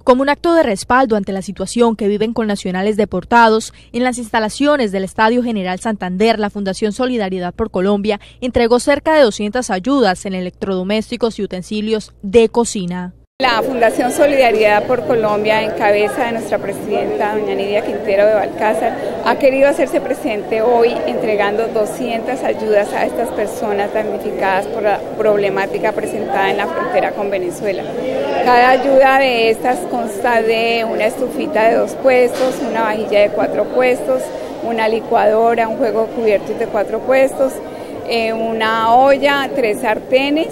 Como un acto de respaldo ante la situación que viven connacionales deportados, en las instalaciones del Estadio General Santander, la Fundación Solidaridad por Colombia entregó cerca de 200 ayudas en electrodomésticos y utensilios de cocina. La Fundación Solidaridad por Colombia, en cabeza de nuestra presidenta, doña Nidia Quintero de Balcázar, ha querido hacerse presente hoy entregando 200 ayudas a estas personas damnificadas por la problemática presentada en la frontera con Venezuela. Cada ayuda de estas consta de una estufita de 2 puestos, una vajilla de 4 puestos, una licuadora, un juego de cubiertos de 4 puestos, una olla, 3 sartenes,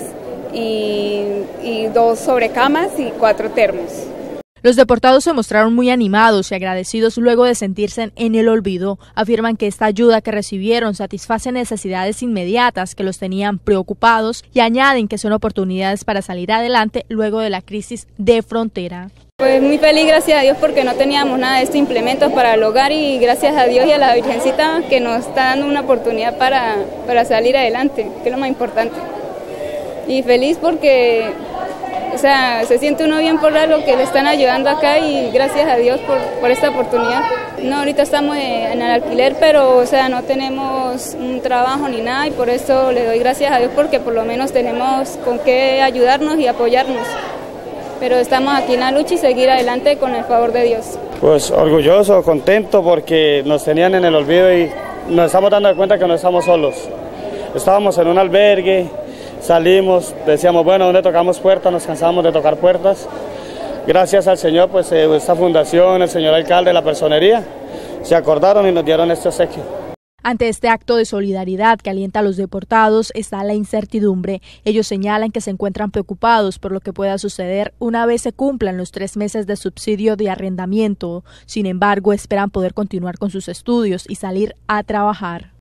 y 2 sobrecamas y 4 termos. Los deportados se mostraron muy animados y agradecidos luego de sentirse en el olvido. Afirman que esta ayuda que recibieron satisface necesidades inmediatas que los tenían preocupados y añaden que son oportunidades para salir adelante luego de la crisis de frontera. Pues muy feliz, gracias a Dios, porque no teníamos nada de estos implementos para el hogar y gracias a Dios y a la Virgencita que nos está dando una oportunidad para salir adelante, que es lo más importante. Y feliz porque, se siente uno bien por lo que le están ayudando acá y gracias a Dios por esta oportunidad. No, ahorita estamos en el alquiler, pero no tenemos un trabajo ni nada y por eso le doy gracias a Dios porque por lo menos tenemos con qué ayudarnos y apoyarnos. Pero estamos aquí en la lucha y seguir adelante con el favor de Dios. Pues orgulloso, contento porque nos tenían en el olvido y nos estamos dando cuenta que no estamos solos. Estábamos en un albergue. Salimos, decíamos, bueno, donde tocamos puertas, nos cansábamos de tocar puertas. Gracias al Señor, pues esta fundación, el señor alcalde, la personería, se acordaron y nos dieron este obsequio. Ante este acto de solidaridad que alienta a los deportados está la incertidumbre. Ellos señalan que se encuentran preocupados por lo que pueda suceder una vez se cumplan los 3 meses de subsidio de arrendamiento. Sin embargo, esperan poder continuar con sus estudios y salir a trabajar.